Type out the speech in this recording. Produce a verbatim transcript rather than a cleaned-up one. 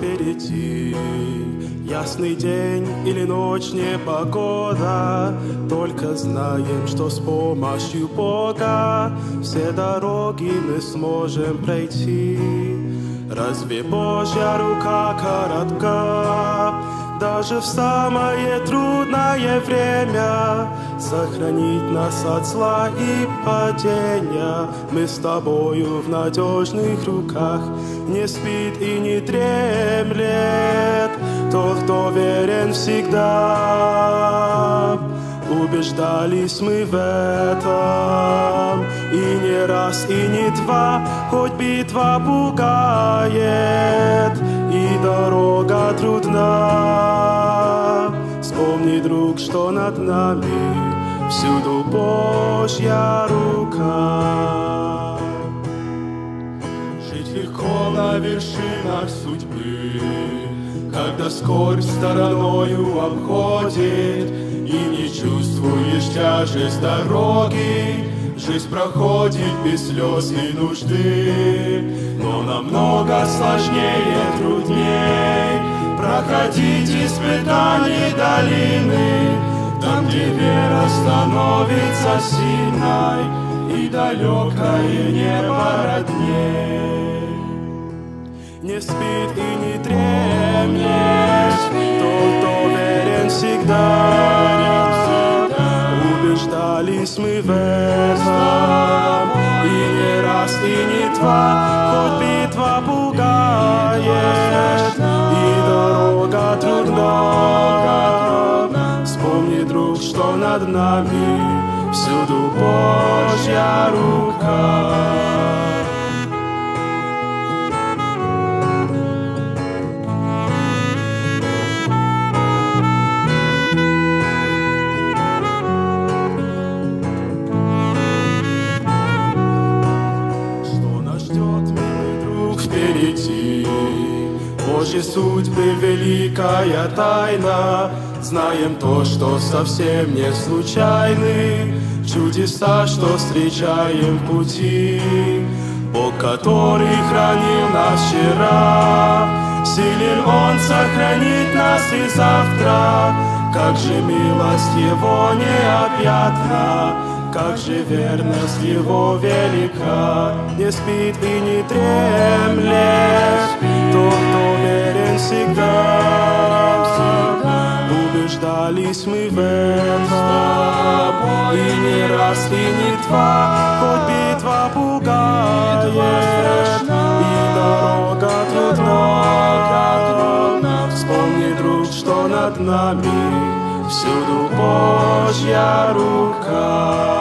впереди. Ясный день или ночь, непогода, только знаем, что с помощью Бога все дороги мы сможем пройти. Разве Божья рука коротка? Даже в самое трудное время сохранить нас от зла и падения. Мы с тобою в надежных руках, не спит и не дремлет тот, кто верен всегда. Убеждались мы в этом и не раз, и не два, хоть битва пугает и дорога трудна. Вспомни, друг, что над нами всюду Божья рука. Жить легко на вершинах судьбы, когда скорбь стороною обходит, и не чувствуешь тяжесть дороги. Жизнь проходит без слез и нужды, но намного сложнее, трудней проходить испытания долины, там, где вера становится сильной и далекое небо родней. Не спит и не дремлет тот, кто верен всегда. Убеждались мы в этом и не раз, и не два, хоть битва пугает и дорога трудна. Вспомни, друг, что над нами всюду Божья рука. Божьи судьбы великая тайна, знаем то, что совсем не случайны, чудеса, что встречаем в пути. Бог, который хранил нас вчера, силен Он сохранить нас и завтра. Как же милость Его необъятна, как же верность Его велика. Не спит и не дремлет тот, кто верен всегда. Убеждались мы в этом и не раз, и не два, хоть битва пугает и дорога трудна. Вспомни, друг, что над нами всюду Божья рука.